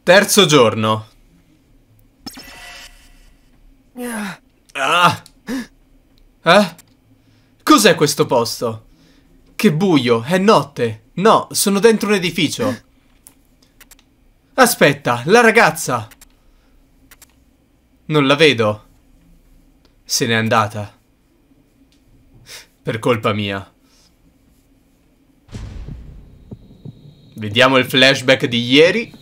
Terzo giorno. Ah. Cos'è questo posto? Che buio, è notte. No, sono dentro un edificio. Aspetta, la ragazza. Non la vedo. Se n'è andata. Per colpa mia. Vediamo il flashback di ieri.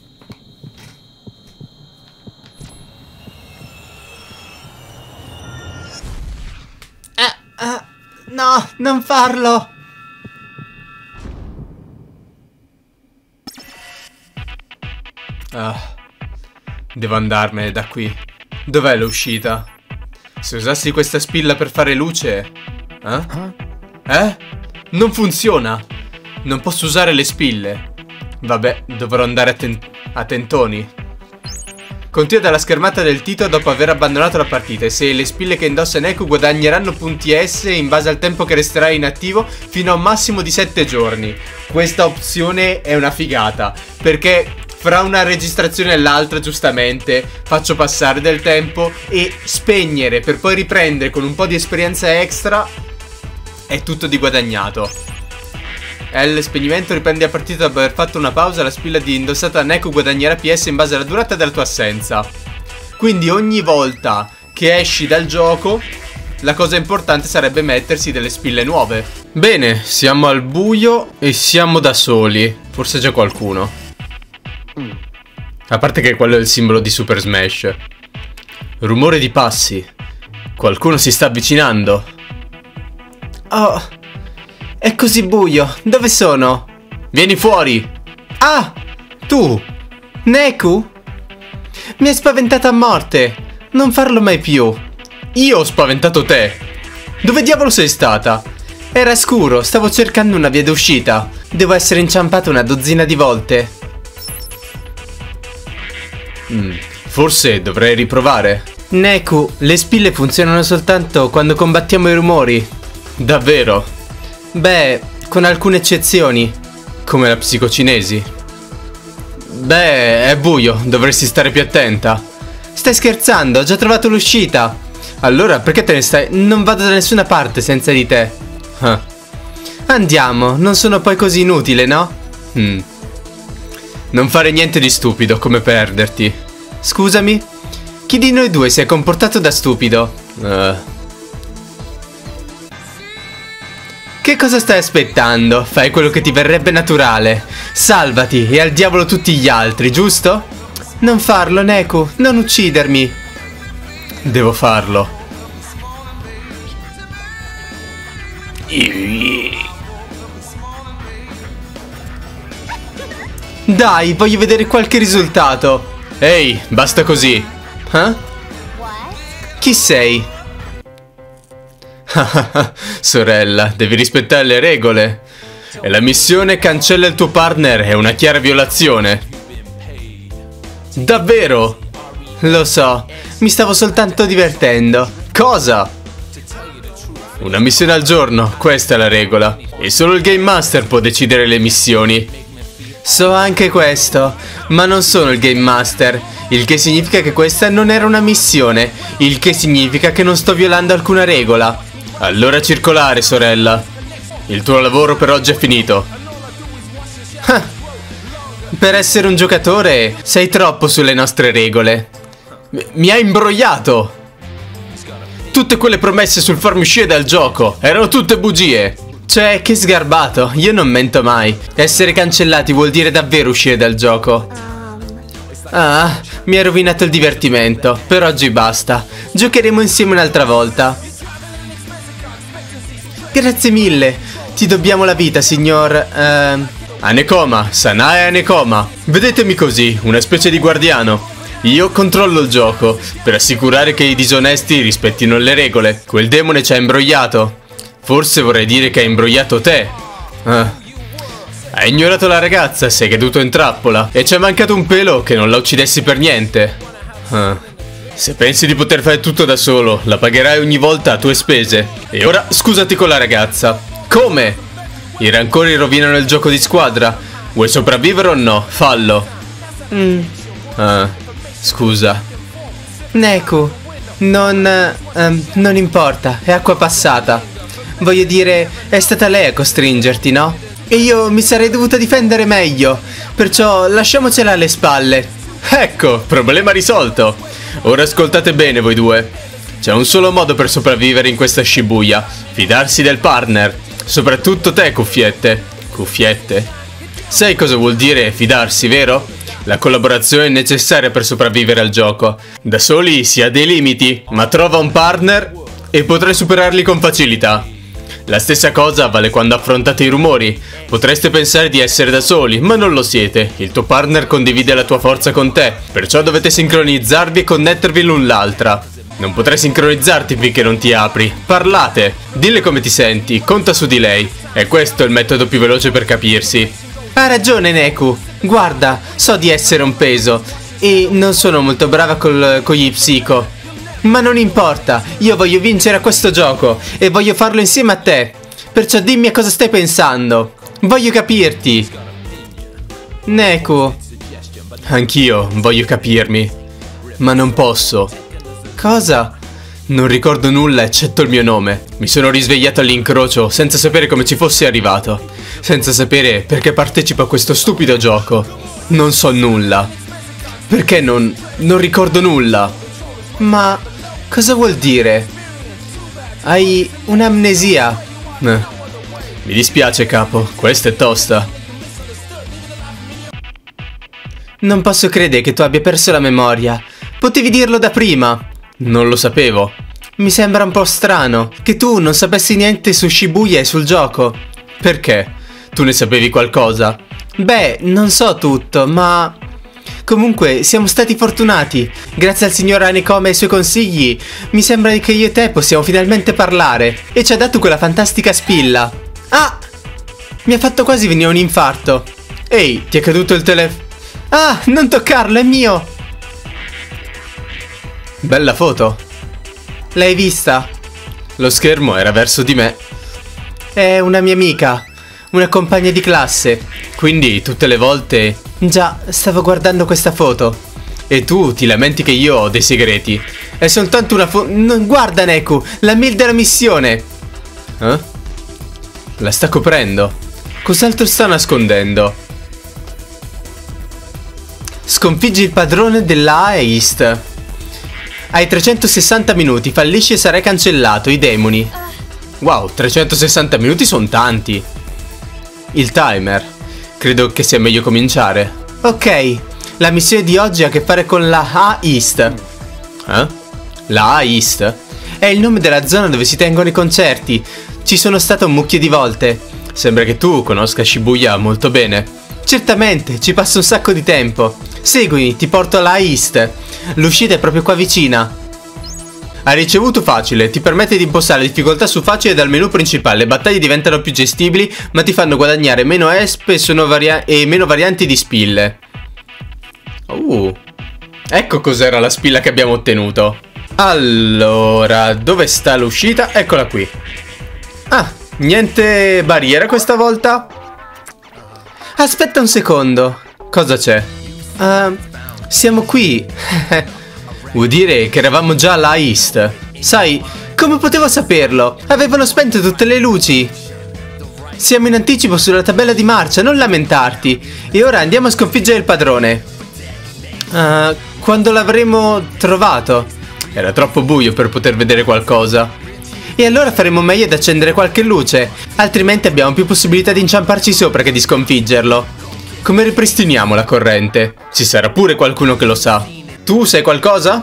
No, non farlo. Devo andarmene da qui. Dov'è l'uscita? Se usassi questa spilla per fare luce... Non funziona. Non posso usare le spille. Vabbè, dovrò andare a tentoni. Continua dalla schermata del Tito dopo aver abbandonato la partita. E se le spille che indossa Neku guadagneranno punti S in base al tempo che resterà inattivo fino a un massimo di 7 giorni. Questa opzione è una figata, perché fra una registrazione e l'altra, giustamente, faccio passare del tempo e spegnere per poi riprendere con un po' di esperienza extra. È tutto di guadagnato. L spegnimento, riprendi la partita dopo aver fatto una pausa. La spilla di indossata Neku guadagnerà PS in base alla durata della tua assenza. Quindi ogni volta che esci dal gioco, la cosa importante sarebbe mettersi delle spille nuove. Bene, siamo al buio e siamo da soli. Forse c'è qualcuno. A parte che quello è il simbolo di Super Smash. Rumore di passi. Qualcuno si sta avvicinando. Oh, è così buio. Dove sono? Vieni fuori. Ah, tu Neku? Mi hai spaventato a morte. Non farlo mai più. Io ho spaventato te. Dove diavolo sei stata? Era scuro, stavo cercando una via d'uscita. Devo essere inciampato una dozzina di volte. Forse dovrei riprovare. Neku, le spille funzionano soltanto quando combattiamo i rumori. Davvero? Beh, con alcune eccezioni. Come la psicocinesi. Beh, è buio, dovresti stare più attenta. Stai scherzando, ho già trovato l'uscita. Allora, perché te ne stai? Non vado da nessuna parte senza di te. Andiamo, non sono poi così inutile, no? Non fare niente di stupido, come perderti. Scusami? Chi di noi due si è comportato da stupido? Che cosa stai aspettando? Fai quello che ti verrebbe naturale. Salvati e al diavolo tutti gli altri, giusto? Non farlo, Neku, non uccidermi. Devo farlo. Dai, voglio vedere qualche risultato. Ehi, basta così. Chi sei? Sorella, devi rispettare le regole. E la missione cancella il tuo partner è una chiara violazione. Davvero? Lo so, mi stavo soltanto divertendo. Cosa? Una missione al giorno, questa è la regola. E solo il Game Master può decidere le missioni. So anche questo, ma non sono il Game Master. Il che significa che questa non era una missione. Il che significa che non sto violando alcuna regola. Allora circolare, sorella. Il tuo lavoro per oggi è finito. Per essere un giocatore sei troppo sulle nostre regole. Mi hai imbrogliato. Tutte quelle promesse sul farmi uscire dal gioco erano tutte bugie. Cioè, che sgarbato, io non mento mai. Essere cancellati vuol dire davvero uscire dal gioco. Ah, mi hai rovinato il divertimento. Per oggi basta. Giocheremo insieme un'altra volta. Grazie mille. Ti dobbiamo la vita, signor... Hanekoma, Sanae Hanekoma. Vedetemi così, una specie di guardiano. Io controllo il gioco, per assicurare che i disonesti rispettino le regole. Quel demone ci ha imbrogliato. Forse vorrei dire che ha imbrogliato te. Hai ignorato la ragazza, sei caduto in trappola. E ci è mancato un pelo che non la uccidessi per niente. Se pensi di poter fare tutto da solo, la pagherai ogni volta a tue spese. E ora scusati con la ragazza. Come? I rancori rovinano il gioco di squadra. Vuoi sopravvivere o no? Fallo. Scusa. Neku, non importa, è acqua passata. Voglio dire, è stata lei a costringerti, no? E io mi sarei dovuta difendere meglio, perciò lasciamocela alle spalle. Ecco, problema risolto. Ora ascoltate bene voi due. C'è un solo modo per sopravvivere in questa Shibuya: fidarsi del partner. Soprattutto te, Cuffiette. Cuffiette? Sai cosa vuol dire fidarsi, vero? La collaborazione è necessaria per sopravvivere al gioco. Da soli si ha dei limiti, ma trova un partner e potrai superarli con facilità. La stessa cosa vale quando affrontate i rumori. Potreste pensare di essere da soli, ma non lo siete. Il tuo partner condivide la tua forza con te, perciò dovete sincronizzarvi e connettervi l'un l'altra. Non potrai sincronizzarti finché non ti apri. Parlate, dille come ti senti, conta su di lei. E questo è il metodo più veloce per capirsi. Ha ragione, Neku. Guarda, so di essere un peso e non sono molto brava con gli psico. Ma non importa, io voglio vincere a questo gioco e voglio farlo insieme a te. Perciò dimmi a cosa stai pensando. Voglio capirti. Neku. Anch'io voglio capirmi, ma non posso. Cosa? Non ricordo nulla eccetto il mio nome. Mi sono risvegliato all'incrocio senza sapere come ci fossi arrivato. Senza sapere perché partecipo a questo stupido gioco. Non so nulla. Perché non ricordo nulla? Ma cosa vuol dire? Hai un'amnesia? Mi dispiace, capo, questa è tosta. Non posso credere che tu abbia perso la memoria. Potevi dirlo da prima. Non lo sapevo. Mi sembra un po' strano che tu non sapessi niente su Shibuya e sul gioco. Perché? Tu ne sapevi qualcosa? Beh, non so tutto, ma... Comunque, siamo stati fortunati. Grazie al signor Hanekome e ai suoi consigli, mi sembra che io e te possiamo finalmente parlare. E ci ha dato quella fantastica spilla. Ah! Mi ha fatto quasi venire un infarto. Ehi, ti è caduto il telefono? Ah, non toccarlo, è mio! Bella foto. L'hai vista? Lo schermo era verso di me. È una mia amica, una compagna di classe. Quindi tutte le volte... Già, stavo guardando questa foto. E tu ti lamenti che io ho dei segreti. È soltanto una foto... Guarda, Neku, la mail della missione. Eh? La sta coprendo. Cos'altro sta nascondendo? Sconfiggi il padrone della East. Hai 360 minuti, fallisci e sarai cancellato, i demoni. Wow, 360 minuti sono tanti. Il timer. Credo che sia meglio cominciare. Ok, la missione di oggi ha a che fare con la A-East. Eh? La A-East? È il nome della zona dove si tengono i concerti. Ci sono stato un mucchio di volte. Sembra che tu conosca Shibuya molto bene. Certamente, ci passo un sacco di tempo. Seguimi, ti porto alla East. L'uscita è proprio qua vicina. Hai ricevuto facile, ti permette di impostare la difficoltà su facile dal menu principale. Le battaglie diventano più gestibili, ma ti fanno guadagnare meno ESP e meno varianti di spille. Ecco cos'era la spilla che abbiamo ottenuto. Allora, dove sta l'uscita? Eccola qui. Ah, niente barriera questa volta? Aspetta un secondo. Cosa c'è? Siamo qui. Vuol dire che eravamo già alla East. Sai, come potevo saperlo? Avevano spento tutte le luci. Siamo in anticipo sulla tabella di marcia, non lamentarti. E ora andiamo a sconfiggere il padrone. Quando l'avremo trovato? Era troppo buio per poter vedere qualcosa. E allora faremo meglio ad accendere qualche luce. Altrimenti abbiamo più possibilità di inciamparci sopra che di sconfiggerlo. Come ripristiniamo la corrente? Ci sarà pure qualcuno che lo sa. Tu sai qualcosa?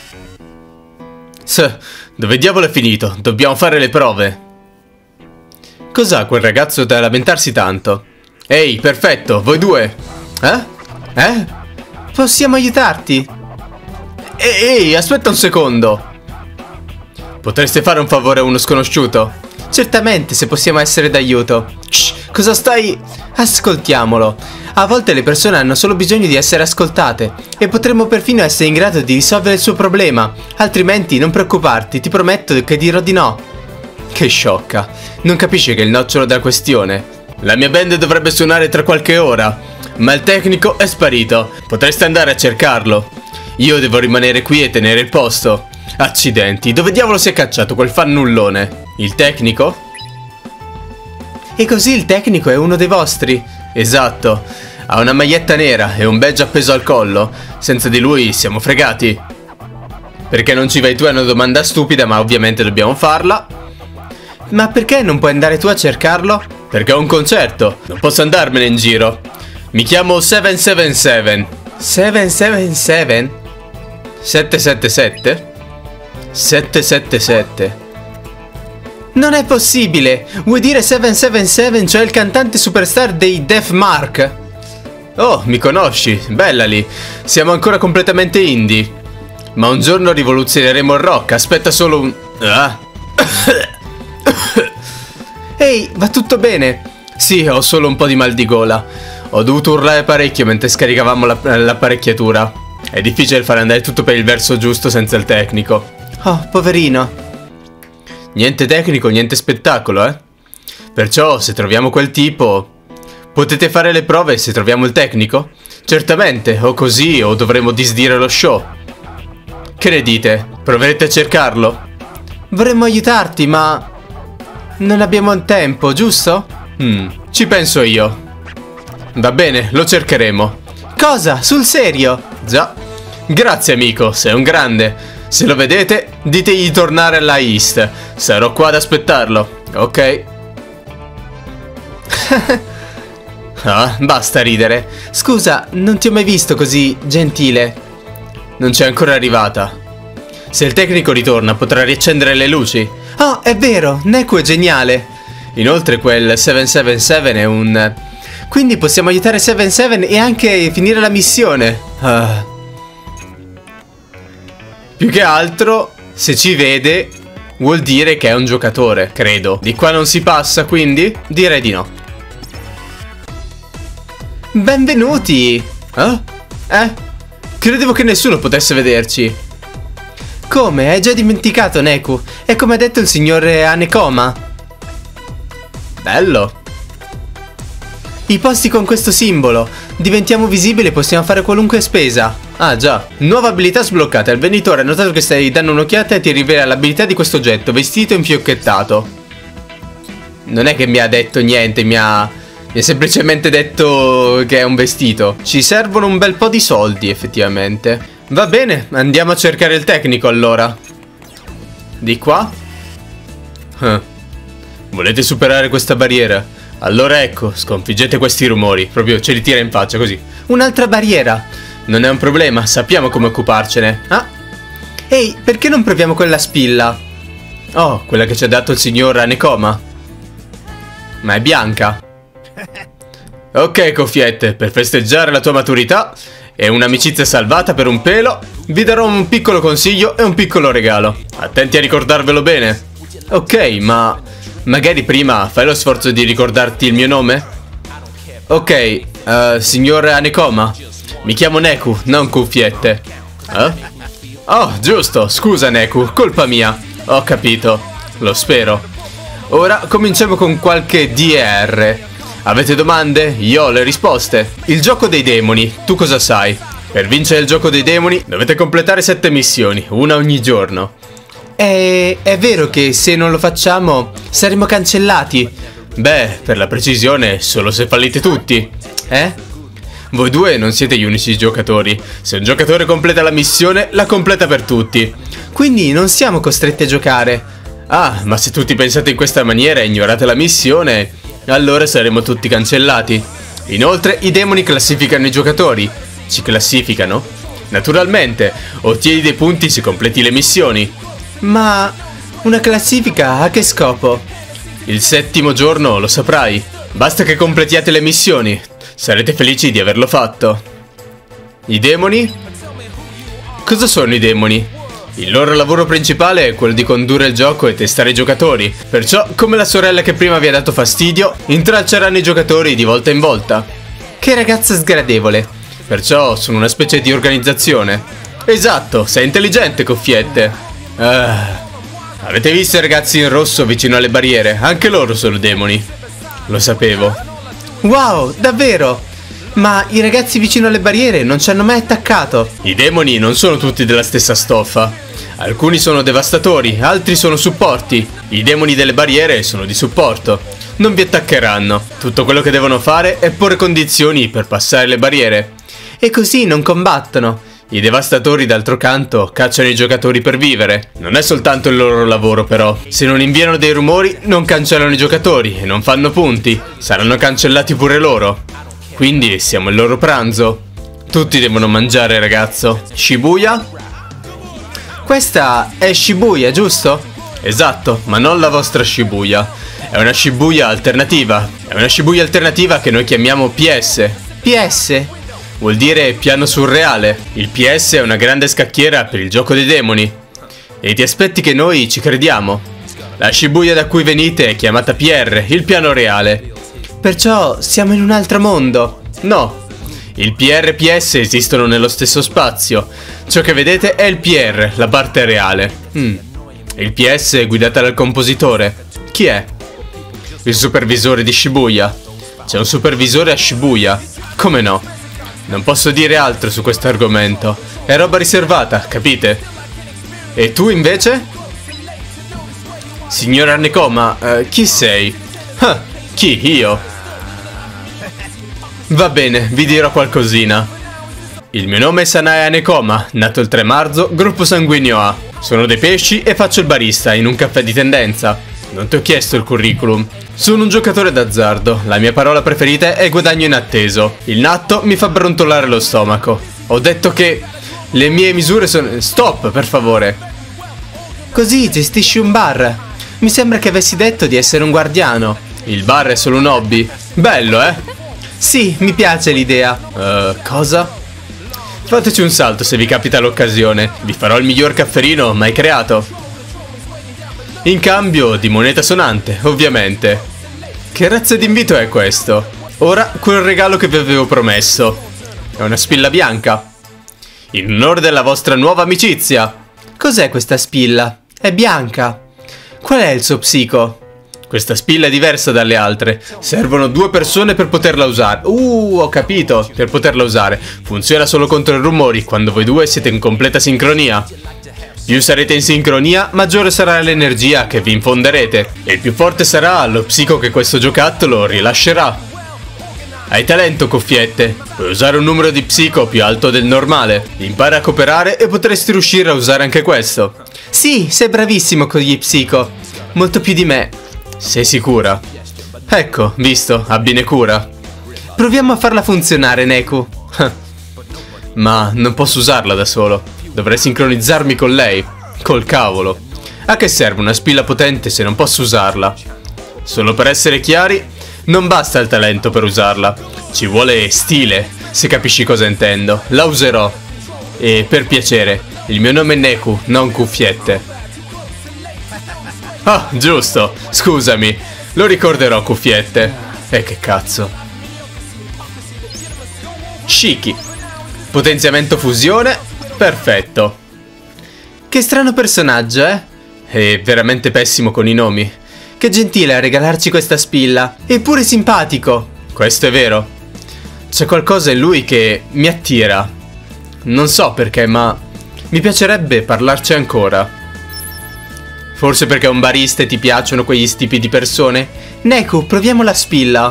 Dove diavolo è finito? Dobbiamo fare le prove. Cos'ha quel ragazzo da lamentarsi tanto? Ehi, perfetto, voi due. Eh? Possiamo aiutarti? Ehi, aspetta un secondo. Potreste fare un favore a uno sconosciuto? Certamente, se possiamo essere d'aiuto. Shh, cosa stai... Ascoltiamolo. A volte le persone hanno solo bisogno di essere ascoltate e potremmo perfino essere in grado di risolvere il suo problema. Altrimenti non preoccuparti, ti prometto che dirò di no. Che sciocca. Non capisci che è il nocciolo della questione? La mia band dovrebbe suonare tra qualche ora. Ma il tecnico è sparito. Potreste andare a cercarlo. Io devo rimanere qui e tenere il posto. Accidenti, dove diavolo si è cacciato quel fannullone? Il tecnico? E così il tecnico è uno dei vostri? Esatto. Ha una maglietta nera e un badge appeso al collo. Senza di lui siamo fregati. Perché non ci vai tu? È una domanda stupida, ma ovviamente dobbiamo farla. Ma perché non puoi andare tu a cercarlo? Perché ho un concerto. Non posso andarmene in giro. Mi chiamo 777. 777? 777? 777. Non è possibile! Vuoi dire 777, cioè il cantante superstar dei Def Mark? Oh, mi conosci? Bella lì. Siamo ancora completamente indie. Ma un giorno rivoluzioneremo il rock. Aspetta solo un... Ah. Ehi, va tutto bene? Sì, ho solo un po' di mal di gola. Ho dovuto urlare parecchio mentre scaricavamo l'apparecchiatura. È difficile fare andare tutto per il verso giusto senza il tecnico. Oh, poverino. Niente tecnico, niente spettacolo, eh? Perciò, se troviamo quel tipo... Potete fare le prove se troviamo il tecnico? Certamente, o così, o dovremo disdire lo show. Che ne dite? Proverete a cercarlo? Vorremmo aiutarti, ma... non abbiamo tempo, giusto? Ci penso io. Va bene, lo cercheremo. Cosa? Sul serio? Già. Grazie amico, sei un grande. Se lo vedete, ditegli di tornare alla East. Sarò qua ad aspettarlo, ok? Ah, basta ridere. Scusa, non ti ho mai visto così gentile. Non c'è ancora arrivata. Se il tecnico ritorna, potrà riaccendere le luci. Oh, è vero, Neku è geniale. Inoltre quel 777 è un... Quindi possiamo aiutare 77 e anche finire la missione. Più che altro, se ci vede, vuol dire che è un giocatore, credo. Di qua non si passa, quindi? Direi di no. Benvenuti! Credevo che nessuno potesse vederci. Come? Hai già dimenticato, Neku? È come ha detto il signore Hanekoma. Bello. I posti con questo simbolo. Diventiamo visibili e possiamo fare qualunque spesa. Ah già. Nuova abilità sbloccata. Il venditore ha notato che stai dando un'occhiata e ti rivela l'abilità di questo oggetto, vestito e infiocchettato. Non è che mi ha detto niente, mi ha semplicemente detto che è un vestito. Ci servono un bel po' di soldi, effettivamente. Va bene, andiamo a cercare il tecnico allora. Di qua? Volete superare questa barriera? Allora ecco, sconfiggete questi rumori. Proprio ce li tira in faccia così. Un'altra barriera. Non è un problema, sappiamo come occuparcene. Ehi, perché non proviamo quella spilla? Oh, quella che ci ha dato il signor Hanekoma. Ma è bianca. Ok, cuffiette, per festeggiare la tua maturità e un'amicizia salvata per un pelo, vi darò un piccolo consiglio e un piccolo regalo. Attenti a ricordarvelo bene. Ok, ma magari prima fai lo sforzo di ricordarti il mio nome? Ok, signor Hanekoma. Mi chiamo Neku, non cuffiette. Oh, giusto, scusa Neku, colpa mia. Ho capito, lo spero. Ora cominciamo con qualche DR. Avete domande? Io ho le risposte. Il gioco dei demoni, tu cosa sai? Per vincere il gioco dei demoni dovete completare 7 missioni, una ogni giorno. È vero che se non lo facciamo saremo cancellati. Beh, per la precisione, solo se fallite tutti. Voi due non siete gli unici giocatori. Se un giocatore completa la missione, la completa per tutti. Quindi non siamo costretti a giocare. Ah, ma se tutti pensate in questa maniera e ignorate la missione, allora saremo tutti cancellati. Inoltre, i demoni classificano i giocatori. Ci classificano? Naturalmente, ottieni dei punti se completi le missioni. Ma una classifica a che scopo? Il 7° giorno lo saprai. Basta che completiate le missioni. Sarete felici di averlo fatto. I demoni? Cosa sono i demoni? Il loro lavoro principale è quello di condurre il gioco e testare i giocatori. Perciò, come la sorella che prima vi ha dato fastidio, intralceranno i giocatori di volta in volta. Che ragazza sgradevole. Perciò sono una specie di organizzazione. Esatto, sei intelligente, cuffiette. Avete visto i ragazzi in rosso vicino alle barriere? Anche loro sono demoni. Lo sapevo. Wow, davvero? Ma i ragazzi vicino alle barriere non ci hanno mai attaccato. I demoni non sono tutti della stessa stoffa. Alcuni sono devastatori, altri sono supporti. I demoni delle barriere sono di supporto. Non vi attaccheranno. Tutto quello che devono fare è porre condizioni per passare le barriere. E così non combattono. I devastatori, d'altro canto, cacciano i giocatori per vivere. Non è soltanto il loro lavoro, però. Se non inviano dei rumori, non cancellano i giocatori e non fanno punti. Saranno cancellati pure loro. Quindi siamo il loro pranzo. Tutti devono mangiare, ragazzo. Shibuya? Questa è Shibuya, giusto? Esatto, ma non la vostra Shibuya. È una Shibuya alternativa. È una Shibuya alternativa che noi chiamiamo PS. PS? Vuol dire piano surreale. Il PS è una grande scacchiera per il gioco dei demoni. E ti aspetti che noi ci crediamo? La Shibuya da cui venite è chiamata PR, il piano reale. Perciò siamo in un altro mondo. No, il PR e PS esistono nello stesso spazio. Ciò che vedete è il PR, la parte reale. Il PS è guidata dal compositore. Chi è? Il supervisore di Shibuya. C'è un supervisore a Shibuya. Come no? Non posso dire altro su questo argomento. È roba riservata, capite? E tu invece? Signora Nekoma, chi sei? Ah, chi? Io? Va bene, vi dirò qualcosina. Il mio nome è Sanaya Nekoma, nato il 3 marzo, gruppo sanguigno A. Sono dei pesci e faccio il barista in un caffè di tendenza. Non ti ho chiesto il curriculum. Sono un giocatore d'azzardo. La mia parola preferita è guadagno inatteso. Il natto mi fa brontolare lo stomaco. Ho detto che le mie misure sono... Stop, per favore. Così gestisci un bar. Mi sembra che avessi detto di essere un guardiano. Il bar è solo un hobby. Bello, eh? Sì, mi piace l'idea. Cosa? Fateci un salto se vi capita l'occasione. Vi farò il miglior cafferino mai creato. In cambio di moneta sonante, ovviamente. Che razza di invito è questo? Ora, quel regalo che vi avevo promesso. È una spilla bianca. In onore della vostra nuova amicizia. Cos'è questa spilla? È bianca. Qual è il suo psico? Questa spilla è diversa dalle altre. Servono 2 persone per poterla usare. Ho capito. Per poterla usare. Funziona solo contro i rumori, quando voi due siete in completa sincronia. Più sarete in sincronia, maggiore sarà l'energia che vi infonderete. E più forte sarà lo psico che questo giocattolo rilascerà. Hai talento, cuffiette. Puoi usare un numero di psico più alto del normale. Impara a cooperare e potresti riuscire a usare anche questo. Sì, sei bravissimo con gli psico. Molto più di me. Sei sicura? Ecco, visto, abbine cura. Proviamo a farla funzionare, Neku. Ma non posso usarla da solo. Dovrei sincronizzarmi con lei. Col cavolo. A che serve una spilla potente se non posso usarla? Solo per essere chiari, non basta il talento per usarla. Ci vuole stile, se capisci cosa intendo. La userò. E per piacere, il mio nome è Neku, non Cuffiette. Ah, giusto. Scusami. Lo ricorderò, Cuffiette. Che cazzo. Shiki. Potenziamento fusione. Perfetto. Che strano personaggio, eh? È veramente pessimo con i nomi. Che gentile a regalarci questa spilla. Eppure simpatico. Questo è vero. C'è qualcosa in lui che mi attira. Non so perché, ma mi piacerebbe parlarci ancora. Forse perché è un barista e ti piacciono quegli tipi di persone? Neku, proviamo la spilla.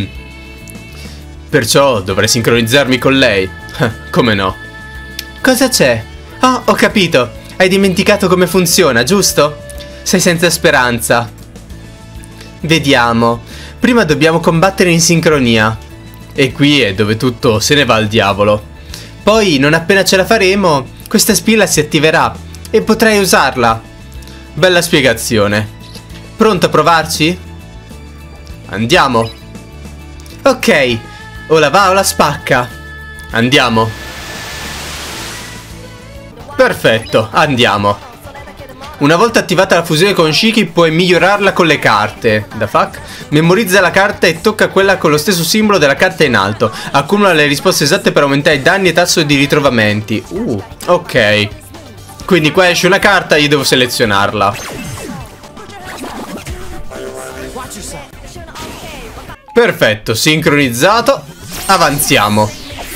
Perciò dovrei sincronizzarmi con lei. Come no? Cosa c'è? Oh, ho capito. Hai dimenticato come funziona, giusto? Sei senza speranza. Vediamo. Prima dobbiamo combattere in sincronia. E qui è dove tutto se ne va al diavolo. Poi, non appena ce la faremo, questa spilla si attiverà e potrai usarla. Bella spiegazione. Pronto a provarci? Andiamo. Ok. O la va o la spacca. Andiamo. Perfetto, andiamo. Una volta attivata la fusione con Shiki puoi migliorarla con le carte. The fuck? Memorizza la carta e tocca quella con lo stesso simbolo della carta in alto. Accumula le risposte esatte per aumentare i danni e tasso di ritrovamenti. Ok. Quindi qua esce una carta e io devo selezionarla. Perfetto, sincronizzato. Avanziamo.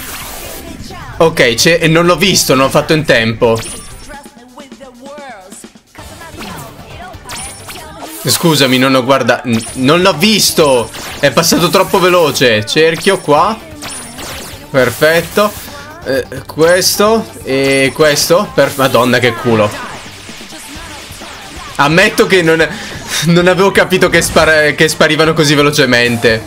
Ok, non l'ho visto, non l'ho fatto in tempo. Scusami, non ho guardato. Non l'ho visto. È passato troppo veloce. Cerchio qua. Perfetto. Questo e questo. Madonna, che culo. Ammetto che non avevo capito che sparivano così velocemente.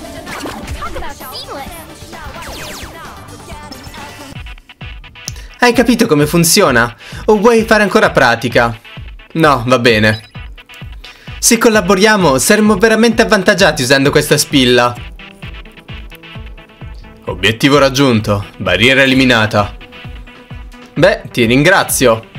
Hai capito come funziona? O vuoi fare ancora pratica? No, va bene. Se collaboriamo saremo veramente avvantaggiati usando questa spilla. Obiettivo raggiunto. Barriera eliminata. Beh, ti ringrazio.